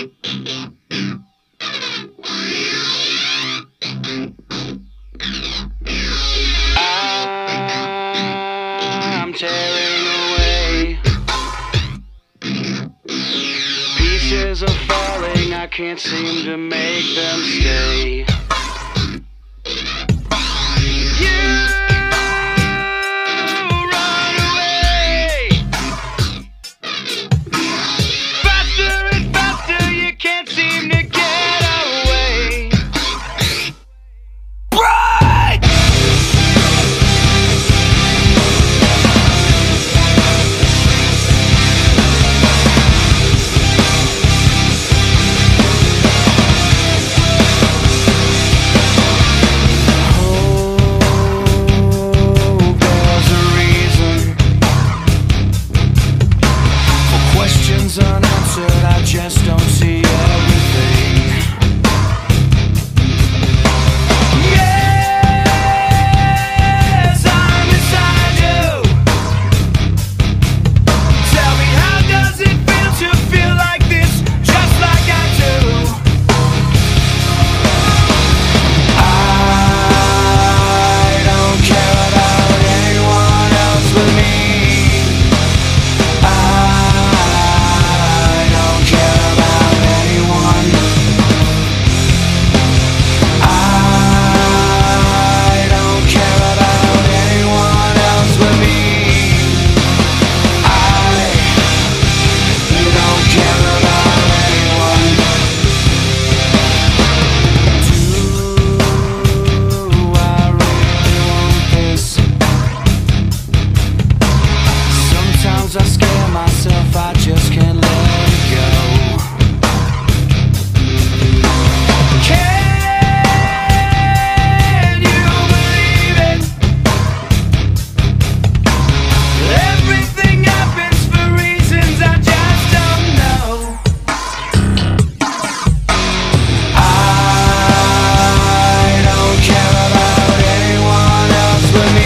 I'm tearing away. Pieces are falling, I can't seem to make them stay. Unanswered, I just don't see everything. Yes, I'm inside you. Tell me, how does it feel to feel like this, just like I do? I don't care about anyone else but me. I scare myself, I just can't let it go. Can you believe it? Everything happens for reasons I just don't know. I don't care about anyone else but me.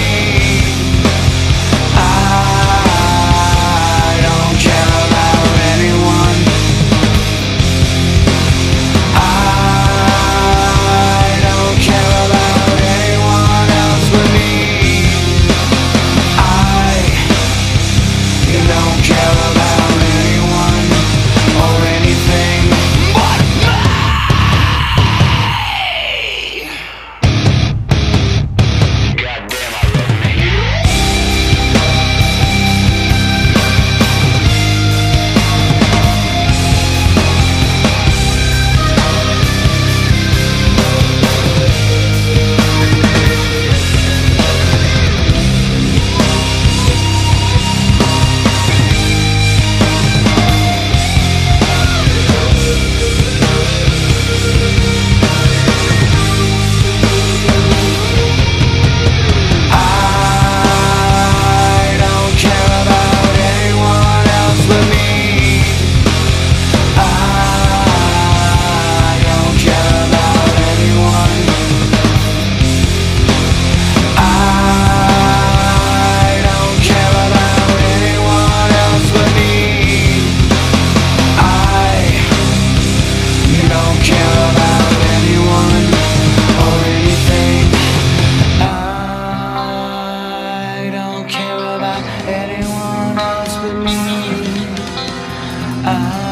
Anyone else but me.